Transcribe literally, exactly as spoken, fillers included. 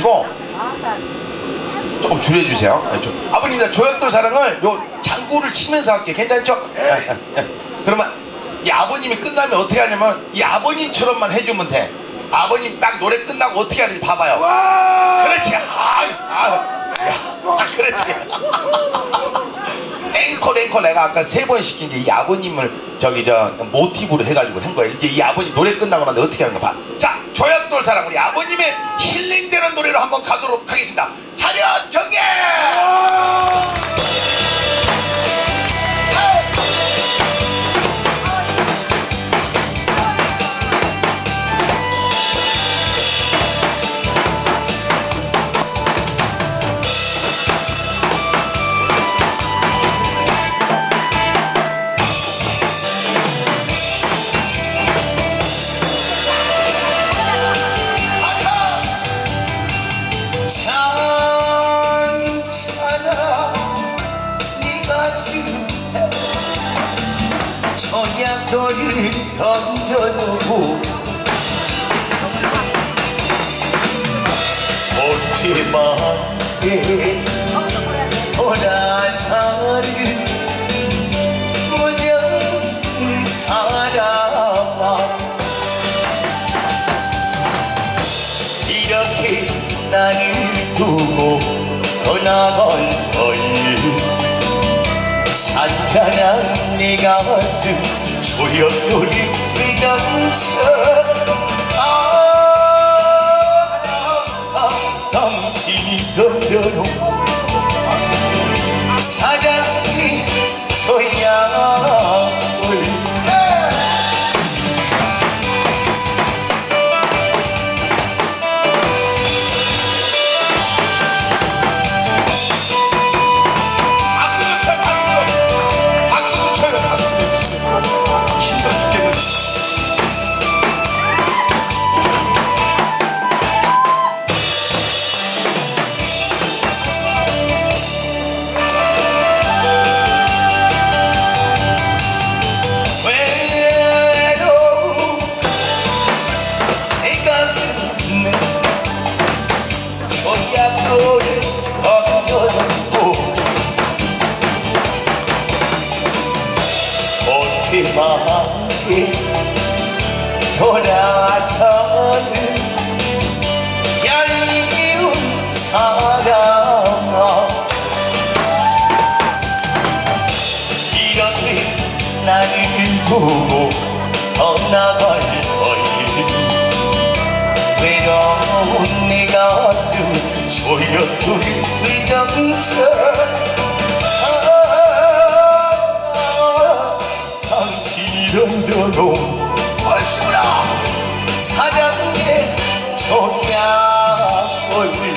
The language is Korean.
마시고 조금 줄여주세요. 네, 좀. 아버님 나 조약돌 사랑을 요 장구를 치면서 할게. 괜찮죠? 네, 네. 그러면 이 아버님이 끝나면 어떻게 하냐면 이 아버님처럼만 해주면 돼. 아버님 딱 노래 끝나고 어떻게 하는지 봐봐요. 그렇지. 아, 아, 아 그렇지. 앵콜 앵콜 내가 아까 세 번 시킨 게 이 아버님을 저기 저 모티브로 해가지고 한 거예요. 이제 이 아버님 노래 끝나고 나서 어떻게 하는 거 봐. 자, 조약돌 사랑 우리 아버님의 힐링되는 노래로 한번 가도록 하겠습니다. 차렷 경례. 너를 던져놓고 어찌만해 돌아서는 무정 사람아 이렇게 나를 두고 떠나갈 거니 잔잔한 내 가슴 조약돌이 휘감쳐 아, 아, 아 당신이 던져놓은 사랑의 조약돌 마치 돌아서는 얄미운 사람아 이렇게 나를 두고 떠나갈 거니 외로운 내 가슴 조약돌 휘감쳐 던져놓은 얼씨구나 사랑의 조약돌